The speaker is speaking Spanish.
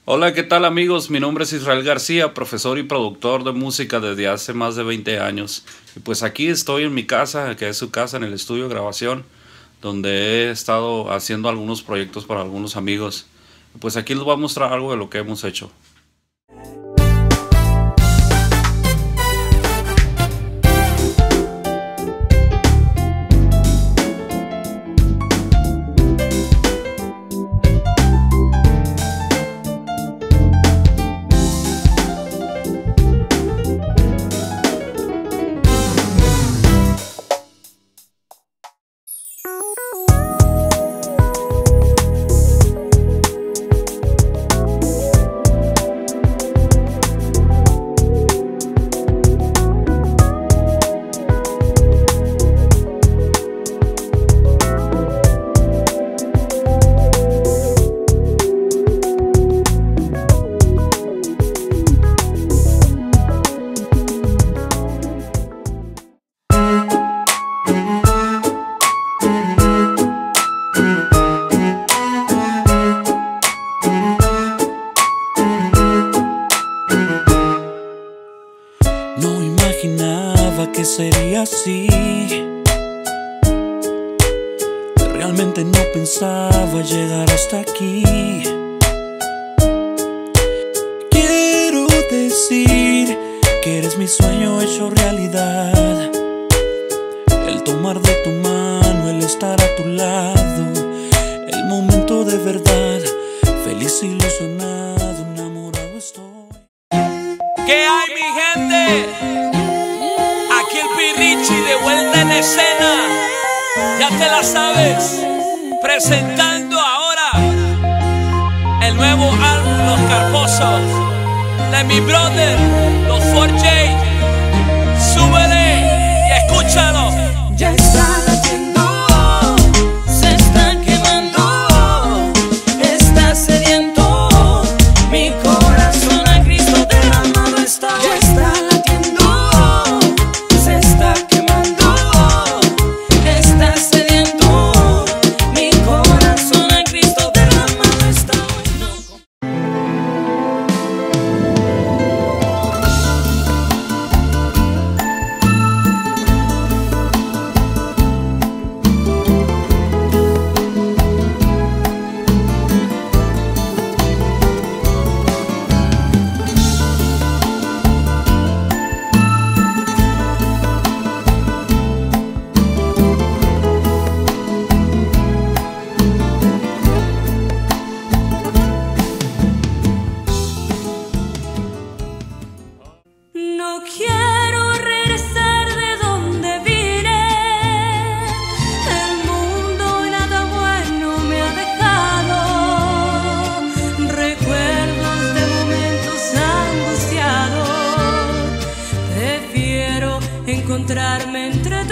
Hola, ¿qué tal amigos? Mi nombre es Israel García, profesor y productor de música desde hace más de 20 años. Y pues aquí estoy en mi casa, que es su casa, en el estudio de grabación, donde he estado haciendo algunos proyectos para algunos amigos. Y pues aquí les voy a mostrar algo de lo que hemos hecho. No imaginaba que sería así. Realmente no pensaba llegar hasta aquí. Quiero decir que eres mi sueño hecho realidad. El tomar de tu mano, el estar a tu lado, el momento de verdad. Feliz, ilusionado, enamorado estoy. ¿Qué hay, mi gente? Aquí el Pirrichi de vuelta en escena. Ya te la sabes. Presentando ahora el nuevo álbum Los Carposos de mi brother, los 4J. Súbele y escúchalo. Ya está latiendo, se está quemando, está sediento, mi corazón a Cristo derramado está. Ya está latiendo, se está quemando, está sediento, mi corazón a Cristo derramado está. No quiero regresar de donde vine. El mundo nada bueno me ha dejado. Recuerdos de momentos angustiados. Prefiero encontrarme entre